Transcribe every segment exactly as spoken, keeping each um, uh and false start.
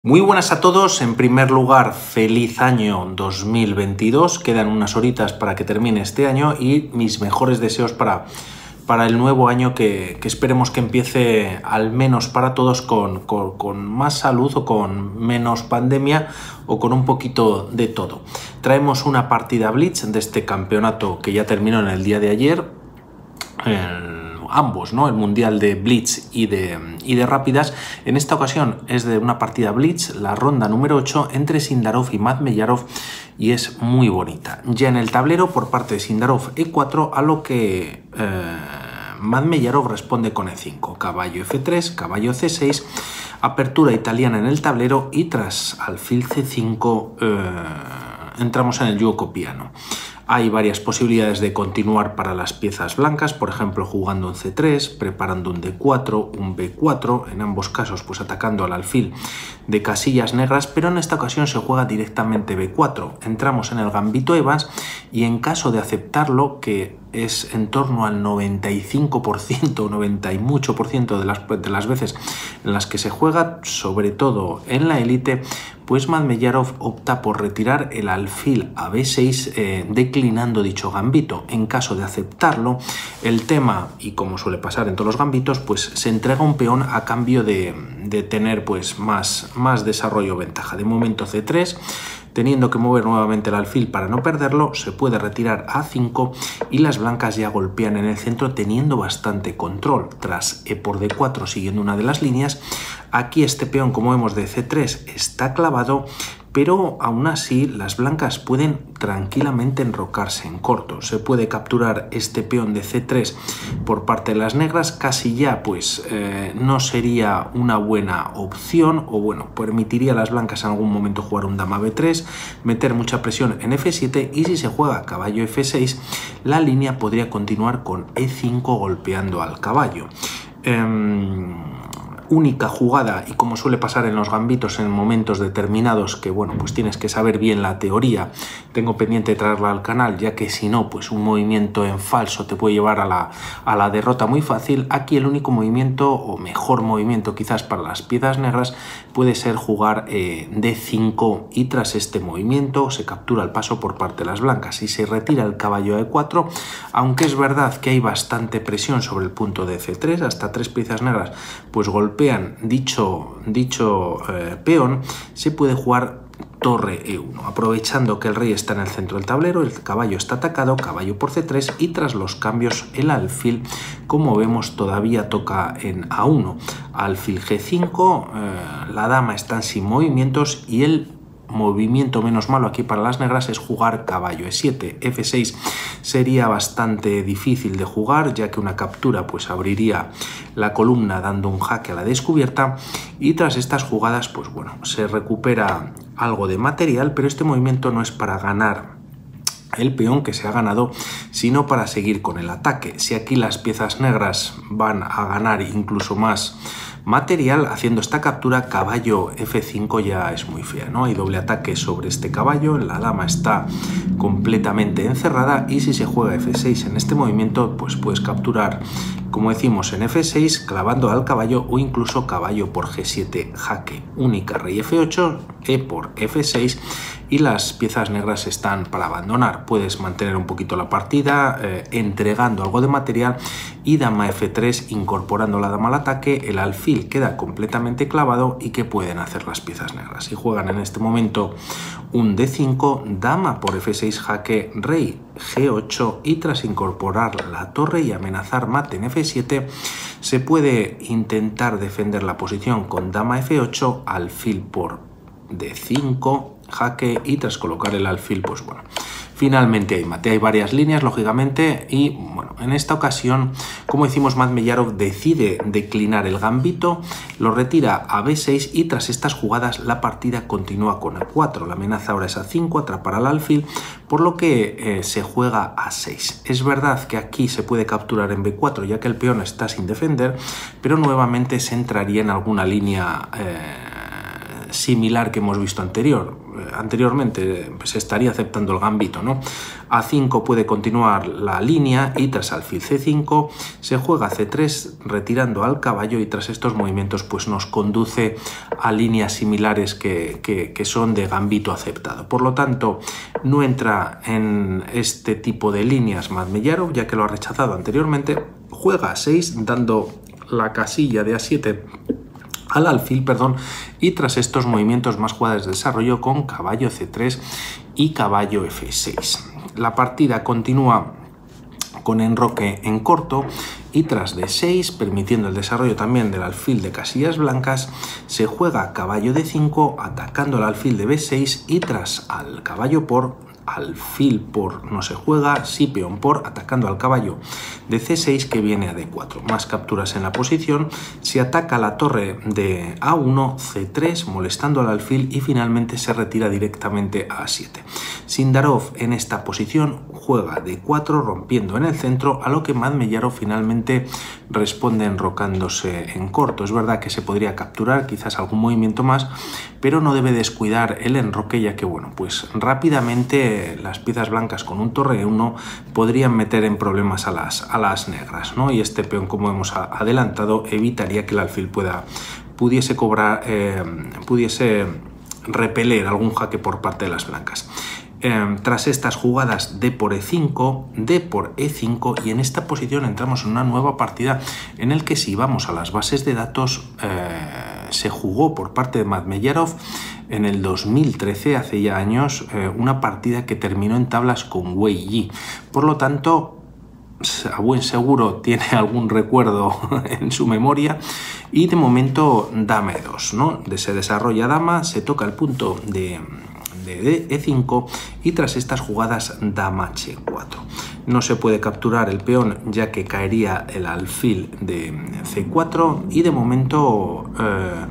Muy buenas a todos, en primer lugar, feliz año dos mil veintidós, quedan unas horitas para que termine este año y mis mejores deseos para, para el nuevo año que, que esperemos que empiece al menos para todos con, con, con más salud o con menos pandemia o con un poquito de todo. Traemos una partida Blitz de este campeonato que ya terminó en el día de ayer, el ambos, ¿no? El mundial de Blitz y de, y de rápidas. En esta ocasión es de una partida Blitz, la ronda número ocho, entre Sindarov y Madmeyarov, y es muy bonita. Ya en el tablero, por parte de Sindarov, e cuatro, a lo que eh, Madmeyarov responde con e cinco, caballo efe tres, caballo ce seis, apertura italiana en el tablero y tras alfil ce cinco eh, entramos en el yugo piano. Hay varias posibilidades de continuar para las piezas blancas, por ejemplo jugando un ce tres, preparando un de cuatro, un be cuatro, en ambos casos pues atacando al alfil de casillas negras, pero en esta ocasión se juega directamente be cuatro. Entramos en el gambito Evans y en caso de aceptarlo, que es en torno al noventa y cinco por ciento, noventa y mucho por ciento de las, de las veces en las que se juega, sobre todo en la élite, pues Madmeyarov opta por retirar el alfil a be seis eh, declinando dicho gambito. En caso de aceptarlo, el tema, y como suele pasar en todos los gambitos, pues se entrega un peón a cambio de, de tener pues más, más desarrollo o ventaja. De momento ce tres, teniendo que mover nuevamente el alfil para no perderlo, se puede retirar a cinco y las blancas ya golpean en el centro teniendo bastante control. Tras e por de cuatro siguiendo una de las líneas, aquí este peón, como vemos, de ce tres está clavado, pero aún así las blancas pueden tranquilamente enrocarse en corto. Se puede capturar este peón de ce tres por parte de las negras, casi ya pues eh, no sería una buena opción, o bueno, permitiría a las blancas en algún momento jugar un dama be tres, meter mucha presión en efe siete, y si se juega caballo efe seis, la línea podría continuar con e cinco golpeando al caballo. Eh, única jugada, y como suele pasar en los gambitos en momentos determinados, que bueno, pues tienes que saber bien la teoría, tengo pendiente de traerla al canal, ya que si no, pues un movimiento en falso te puede llevar a la, a la derrota muy fácil. Aquí el único movimiento, o mejor movimiento quizás para las piezas negras, puede ser jugar eh, de cinco, y tras este movimiento se captura el paso por parte de las blancas y se retira el caballo a e cuatro, aunque es verdad que hay bastante presión sobre el punto de ce tres, hasta tres piezas negras pues golpean dicho, dicho eh, peón. Se puede jugar torre e uno, aprovechando que el rey está en el centro del tablero, el caballo está atacado, caballo por ce tres, y tras los cambios el alfil, como vemos, todavía toca en a uno, alfil ge cinco, eh, la dama está sin movimientos y el movimiento menos malo aquí para las negras es jugar caballo e siete. efe seis sería bastante difícil de jugar, ya que una captura pues abriría la columna dando un jaque a la descubierta, y tras estas jugadas pues bueno, se recupera algo de material, pero este movimiento no es para ganar el peón que se ha ganado, sino para seguir con el ataque. Si aquí las piezas negras van a ganar incluso más material haciendo esta captura, caballo efe cinco ya es muy fea, ¿no? Hay doble ataque sobre este caballo, la dama está completamente encerrada, y si se juega efe seis en este movimiento, pues puedes capturar, como decimos, en efe seis clavando al caballo, o incluso caballo por ge siete jaque única, rey efe ocho, e por efe seis, y las piezas negras están para abandonar. Puedes mantener un poquito la partida eh, entregando algo de material, y dama efe tres incorporando la dama al ataque, el alfil queda completamente clavado. ¿Y qué pueden hacer las piezas negras? Si juegan en este momento un de cinco, dama por efe seis jaque, rey ge ocho, y tras incorporar la torre y amenazar mate en efe siete, se puede intentar defender la posición con dama efe ocho, alfil por de cinco, jaque, y tras colocar el alfil, pues bueno, finalmente hay mate. Hay varias líneas, lógicamente, y bueno, en esta ocasión, como decimos, Madmeyarov decide declinar el gambito, lo retira a be seis, y tras estas jugadas la partida continúa con e cuatro. La amenaza ahora es a cinco, atrapar al alfil, por lo que eh, se juega a seis. Es verdad que aquí se puede capturar en be cuatro, ya que el peón está sin defender, pero nuevamente se entraría en alguna línea eh, similar que hemos visto anterior. Anteriormente se estaría aceptando el gambito, ¿no? A cinco puede continuar la línea y tras alfil ce cinco se juega ce tres retirando al caballo y tras estos movimientos pues nos conduce a líneas similares que, que, que son de gambito aceptado. Por lo tanto, no entra en este tipo de líneas Madmeyarov, ya que lo ha rechazado anteriormente. Juega a seis dando la casilla de a siete al alfil, perdón, y tras estos movimientos más jugadas de desarrollo con caballo ce tres y caballo efe seis. La partida continúa con enroque en corto y tras de seis, permitiendo el desarrollo también del alfil de casillas blancas, se juega caballo de cinco atacando el alfil de be seis y tras al caballo por alfil por no se juega, sí peón por atacando al caballo de ce seis que viene a de cuatro. Más capturas en la posición, se ataca la torre de a uno, ce tres molestando al alfil y finalmente se retira directamente a a siete. Sindarov en esta posición juega de cuatro rompiendo en el centro, a lo que Madmeyarov finalmente responde enrocándose en corto. Es verdad que se podría capturar quizás algún movimiento más, pero no debe descuidar el enroque, ya que bueno, pues rápidamente las piezas blancas con un torre e uno podrían meter en problemas a las, a las negras, ¿no? Y este peón, como hemos adelantado, evitaría que el alfil pueda, pudiese cobrar, eh, pudiese repeler algún jaque por parte de las blancas. Eh, tras estas jugadas d por e cinco, d por e cinco y en esta posición entramos en una nueva partida en el que si vamos a las bases de datos eh, se jugó por parte de Madmeyarov en el dos mil trece, hace ya años, eh, una partida que terminó en tablas con Wei Yi. Por lo tanto, a buen seguro tiene algún recuerdo en su memoria y de momento dama e dos, ¿no? Se desarrolla dama, se toca el punto de de e cinco y tras estas jugadas dama hache cuatro. No se puede capturar el peón ya que caería el alfil de ce cuatro y de momento eh,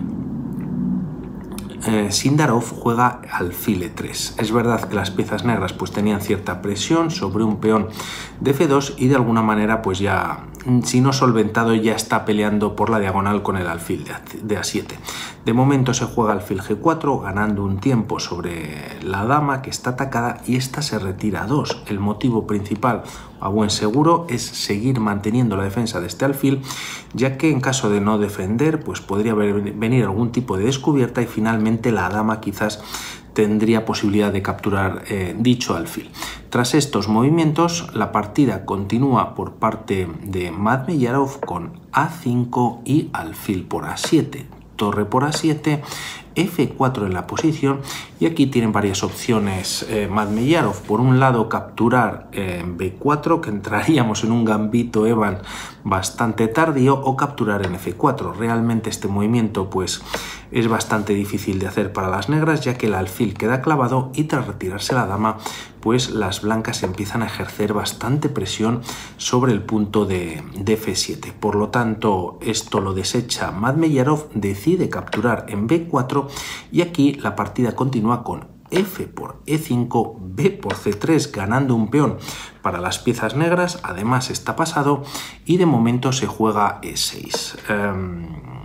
eh, Sindarov juega alfil e tres. Es verdad que las piezas negras pues tenían cierta presión sobre un peón de efe dos y de alguna manera pues ya, si no solventado, ya está peleando por la diagonal con el alfil de a siete. De momento se juega alfil ge cuatro ganando un tiempo sobre la dama que está atacada y esta se retira a dos. El motivo principal a buen seguro es seguir manteniendo la defensa de este alfil, ya que en caso de no defender pues podría venir algún tipo de descubierta y finalmente la dama quizás tendría posibilidad de capturar eh, dicho alfil. Tras estos movimientos, la partida continúa por parte de Madmeyarov con a cinco y alfil por a siete, torre por a siete, efe cuatro en la posición y aquí tienen varias opciones eh, Madmeyarov. Por un lado, capturar en eh, be cuatro, que entraríamos en un gambito Evan bastante tardío, o capturar en efe cuatro. Realmente este movimiento pues es bastante difícil de hacer para las negras, ya que el alfil queda clavado y tras retirarse la dama pues las blancas empiezan a ejercer bastante presión sobre el punto de, de efe siete. Por lo tanto, esto lo desecha Madmeyarov, decide capturar en be cuatro y aquí la partida continúa con efe por e cinco, be por ce tres ganando un peón para las piezas negras, además está pasado y de momento se juega e seis. Um,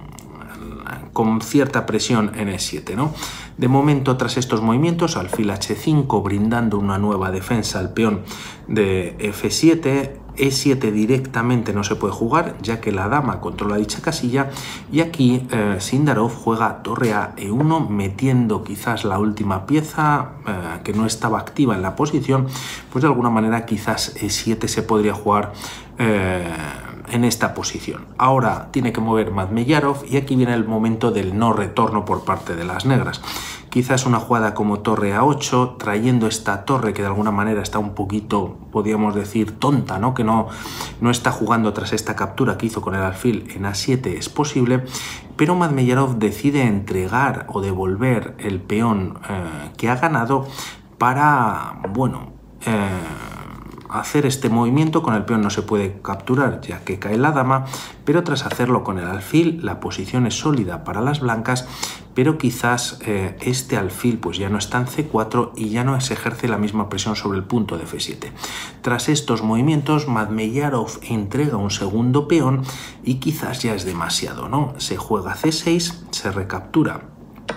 con cierta presión en e siete, ¿no? De momento, tras estos movimientos, alfil hache cinco brindando una nueva defensa al peón de efe siete, e siete directamente no se puede jugar ya que la dama controla dicha casilla y aquí eh, Sindarov juega torre a e uno metiendo quizás la última pieza eh, que no estaba activa en la posición, pues de alguna manera quizás e siete se podría jugar eh, en esta posición. Ahora tiene que mover Madmeyarov y aquí viene el momento del no retorno por parte de las negras. Quizás una jugada como torre a ocho, trayendo esta torre que de alguna manera está un poquito, podríamos decir, tonta, ¿no? Que no, no está jugando tras esta captura que hizo con el alfil en a siete, es posible, pero Madmeyarov decide entregar o devolver el peón eh, que ha ganado para, bueno, eh, hacer este movimiento. Con el peón no se puede capturar ya que cae la dama, pero tras hacerlo con el alfil la posición es sólida para las blancas, pero quizás eh, este alfil pues ya no está en ce cuatro y ya no se ejerce la misma presión sobre el punto de efe siete. Tras estos movimientos Madmeyarov entrega un segundo peón y quizás ya es demasiado, ¿no? Se juega ce seis, se recaptura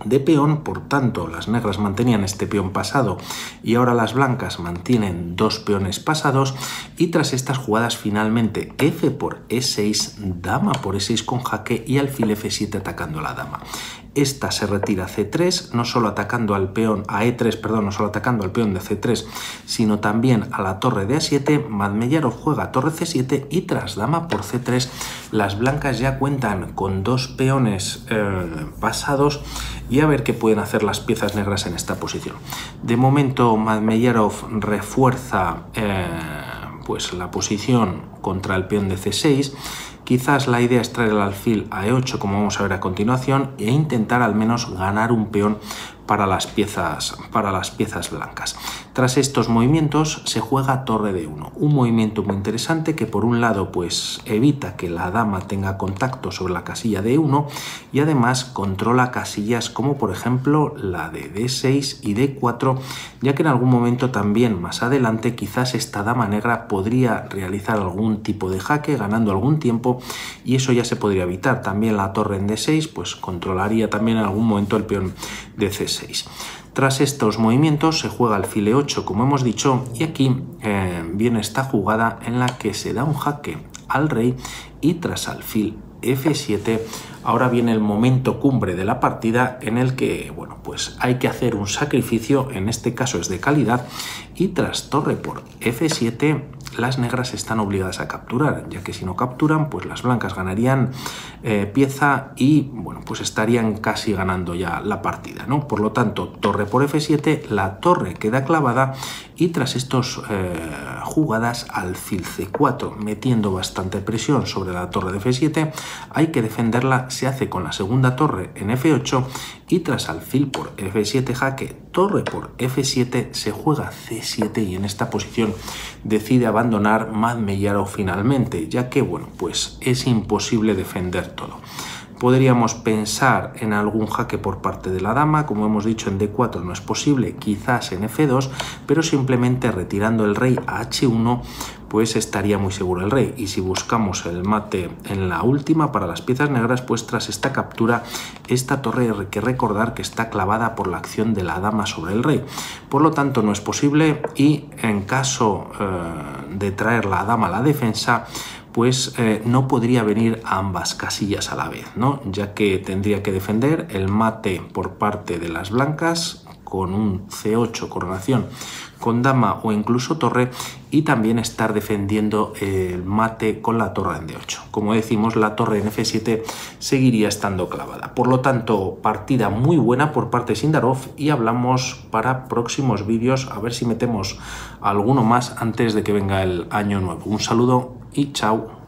de peón, por tanto las negras mantenían este peón pasado y ahora las blancas mantienen dos peones pasados, y tras estas jugadas finalmente F por E seis, dama por E seis con jaque y alfil F siete atacando a la dama. Esta se retira a C tres, no solo atacando al peón, a E tres, perdón, no solo atacando al peón de C tres, sino también a la torre de A siete. Madmeyarov juega torre C siete y tras dama por C tres, las blancas ya cuentan con dos peones eh, pasados, y a ver qué pueden hacer las piezas negras en esta posición. De momento Madmeyarov refuerza eh, pues la posición contra el peón de C seis. Quizás la idea es traer el alfil a E ocho, como vamos a ver a continuación, e intentar al menos ganar un peón para las piezas, para las piezas blancas. Tras estos movimientos se juega torre de uno, un movimiento muy interesante que por un lado pues evita que la dama tenga contacto sobre la casilla de E uno, y además controla casillas como por ejemplo la de D seis y D cuatro, ya que en algún momento también más adelante quizás esta dama negra podría realizar algún tipo de jaque ganando algún tiempo, y eso ya se podría evitar. También la torre en D seis pues controlaría también en algún momento el peón de C seis. Tras estos movimientos se juega alfil E ocho, como hemos dicho, y aquí eh, viene esta jugada en la que se da un jaque al rey, y tras alfil F siete ahora viene el momento cumbre de la partida en el que bueno, pues hay que hacer un sacrificio, en este caso es de calidad, y tras torre por F siete las negras están obligadas a capturar, ya que si no capturan pues las blancas ganarían eh, pieza y bueno, pues estarían casi ganando ya la partida, ¿no? Por lo tanto, torre por F siete, la torre queda clavada, y tras estas eh, jugadas alfil C cuatro, metiendo bastante presión sobre la torre de F siete, hay que defenderla, se hace con la segunda torre en F ocho, y tras alfil por F siete jaque, torre por F siete, se juega C siete, y en esta posición decide abandonar Madmeyarov finalmente, ya que bueno, pues es imposible defender todo. Podríamos pensar en algún jaque por parte de la dama, como hemos dicho en D cuatro no es posible, quizás en F dos, pero simplemente retirando el rey a H uno pues estaría muy seguro el rey, y si buscamos el mate en la última para las piezas negras, pues tras esta captura esta torre hay que recordar que está clavada por la acción de la dama sobre el rey, por lo tanto no es posible, y en caso eh, de traer la dama a la defensa pues eh, no podría venir a ambas casillas a la vez, ¿no? Ya que tendría que defender el mate por parte de las blancas con un C ocho coronación con dama o incluso torre, y también estar defendiendo el mate con la torre en D ocho. Como decimos, la torre en F siete seguiría estando clavada. Por lo tanto, partida muy buena por parte de Sindarov, y hablamos para próximos vídeos a ver si metemos alguno más antes de que venga el año nuevo. Un saludo y chao.